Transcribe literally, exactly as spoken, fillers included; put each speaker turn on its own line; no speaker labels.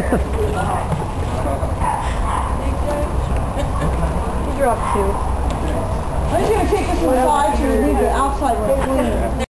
He dropped two. I'm just going to take this inside to leave the outside one clean.